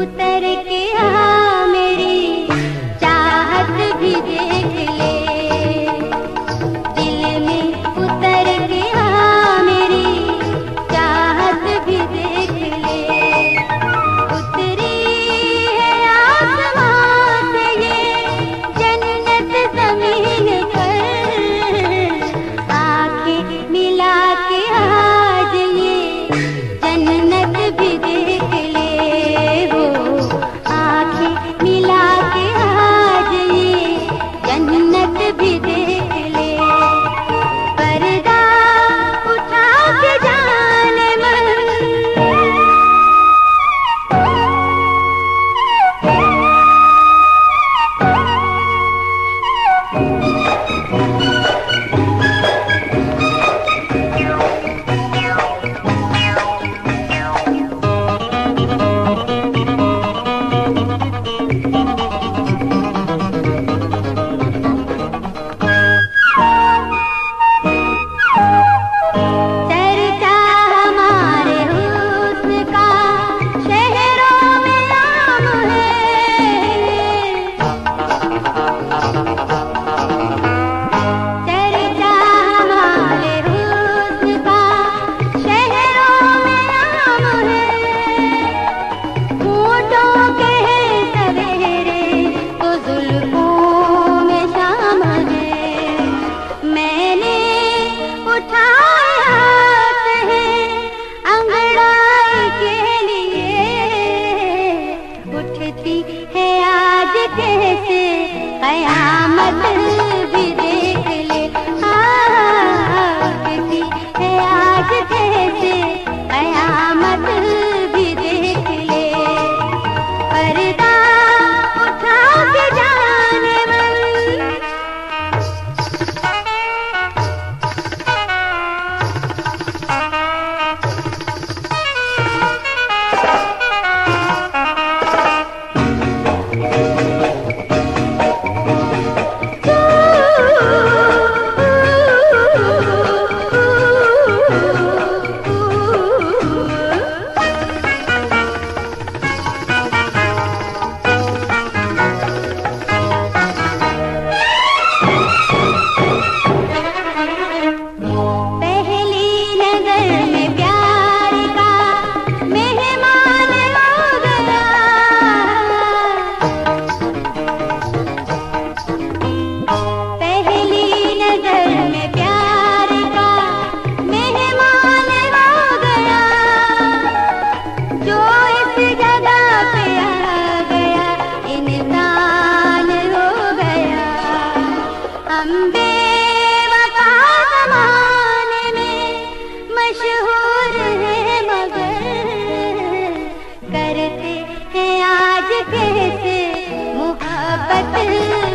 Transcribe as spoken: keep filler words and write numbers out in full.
उतर के आ मेरी चाहत भी देख ले, दिल में उतर के आ मेरी चाहत भी देख ले। उतरी है आसमां से ये जन्नत जमीन पर, आंखें मिला के आज ये जन्नत भी देख ले। मिला के आज ये जन्नत भी देख ले। पर्दा उठा के जाने मन, है आज कैसे कयामत भी देख ले। उठती है आज कैसे कयामत भी देख ले। पर्दा उठा के जाने मन, बेवफा ज़माने में मशहूर है मगर करते हैं आज कैसे मोहब्बत।